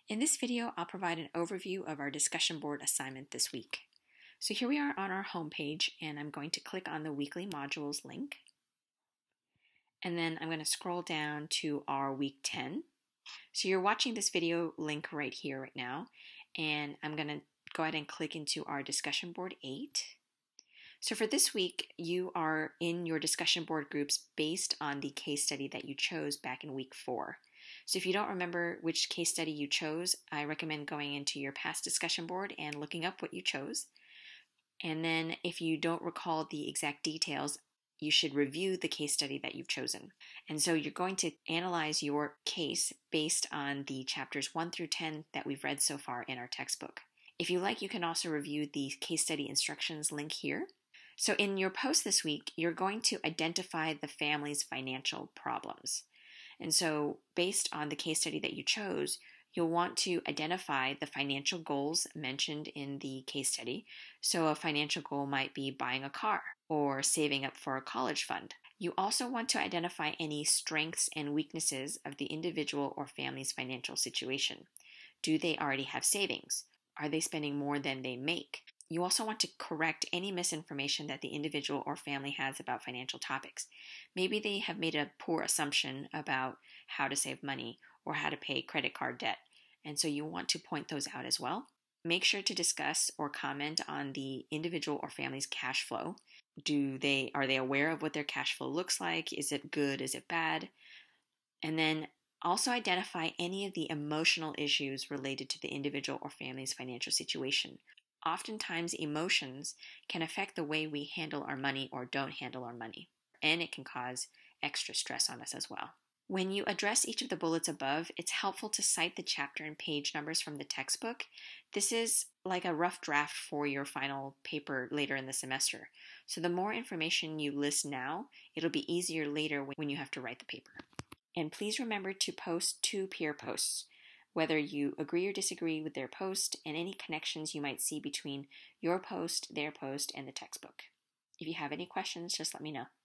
In this video, I'll provide an overview of our discussion board assignment this week. So here we are on our homepage, and I'm going to click on the weekly modules link. And then I'm going to scroll down to our week 10. So you're watching this video link right here, right now, and I'm going to go ahead and click into our discussion board 8. So for this week, you are in your discussion board groups based on the case study that you chose back in week 4. So if you don't remember which case study you chose, I recommend going into your past discussion board and looking up what you chose. And then if you don't recall the exact details, you should review the case study that you've chosen. And so you're going to analyze your case based on the chapters 1 through 10 that we've read so far in our textbook. If you like, you can also review the case study instructions link here. So in your post this week, you're going to identify the family's financial problems. And so based on the case study that you chose, you'll want to identify the financial goals mentioned in the case study. So a financial goal might be buying a car or saving up for a college fund. You also want to identify any strengths and weaknesses of the individual or family's financial situation. Do they already have savings? Are they spending more than they make? You also want to correct any misinformation that the individual or family has about financial topics. Maybe they have made a poor assumption about how to save money or how to pay credit card debt, and so you want to point those out as well. Make sure to discuss or comment on the individual or family's cash flow. Are they aware of what their cash flow looks like? Is it good? Is it bad? And then also identify any of the emotional issues related to the individual or family's financial situation. Oftentimes, emotions can affect the way we handle our money or don't handle our money, and it can cause extra stress on us as well. When you address each of the bullets above, it's helpful to cite the chapter and page numbers from the textbook. This is like a rough draft for your final paper later in the semester. So the more information you list now, it'll be easier later when you have to write the paper. And please remember to post 2 peer posts, whether you agree or disagree with their post and any connections you might see between your post, their post, and the textbook. If you have any questions, just let me know.